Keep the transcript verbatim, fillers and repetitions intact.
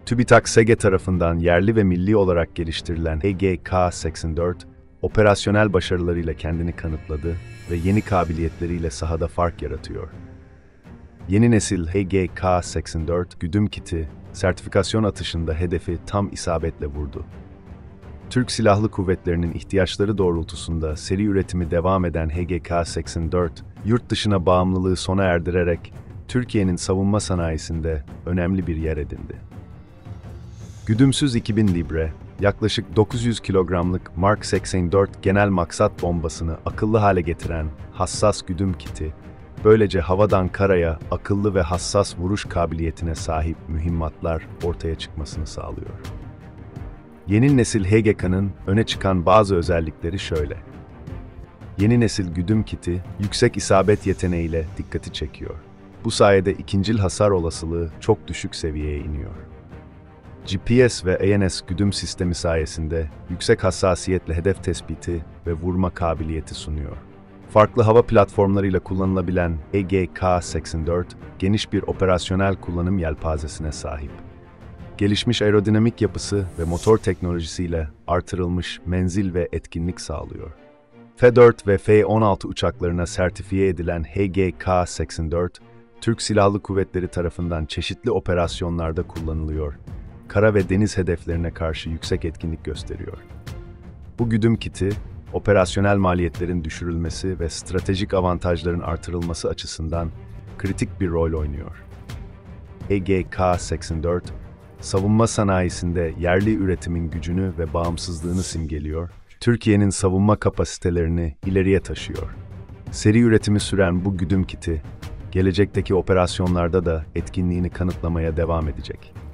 TÜBİTAK S E G E tarafından yerli ve milli olarak geliştirilen H G K seksen dört, operasyonel başarılarıyla kendini kanıtladı ve yeni kabiliyetleriyle sahada fark yaratıyor. Yeni nesil H G K seksen dört güdüm kiti, sertifikasyon atışında hedefi tam isabetle vurdu. Türk Silahlı Kuvvetleri'nin ihtiyaçları doğrultusunda seri üretimi devam eden H G K seksen dört, yurt dışına bağımlılığı sona erdirerek Türkiye'nin savunma sanayisinde önemli bir yer edindi. Güdümsüz iki bin libre, yaklaşık dokuz yüz kilogramlık Mark seksen dört genel maksat bombasını akıllı hale getiren hassas güdüm kiti, böylece havadan karaya akıllı ve hassas vuruş kabiliyetine sahip mühimmatlar ortaya çıkmasını sağlıyor. Yeni nesil H G K'nın öne çıkan bazı özellikleri şöyle. Yeni nesil güdüm kiti, yüksek isabet yeteneğiyle dikkati çekiyor. Bu sayede ikincil hasar olasılığı çok düşük seviyeye iniyor. G P S ve A N S güdüm sistemi sayesinde yüksek hassasiyetle hedef tespiti ve vurma kabiliyeti sunuyor. Farklı hava platformlarıyla kullanılabilen H G K seksen dört, geniş bir operasyonel kullanım yelpazesine sahip. Gelişmiş aerodinamik yapısı ve motor teknolojisiyle artırılmış menzil ve etkinlik sağlıyor. F dört ve F on altı uçaklarına sertifiye edilen H G K seksen dört, Türk Silahlı Kuvvetleri tarafından çeşitli operasyonlarda kullanılıyor. Kara ve deniz hedeflerine karşı yüksek etkinlik gösteriyor. Bu güdüm kiti, operasyonel maliyetlerin düşürülmesi ve stratejik avantajların artırılması açısından kritik bir rol oynuyor. H G K seksen dört, savunma sanayisinde yerli üretimin gücünü ve bağımsızlığını simgeliyor, Türkiye'nin savunma kapasitelerini ileriye taşıyor. Seri üretimi süren bu güdüm kiti, gelecekteki operasyonlarda da etkinliğini kanıtlamaya devam edecek.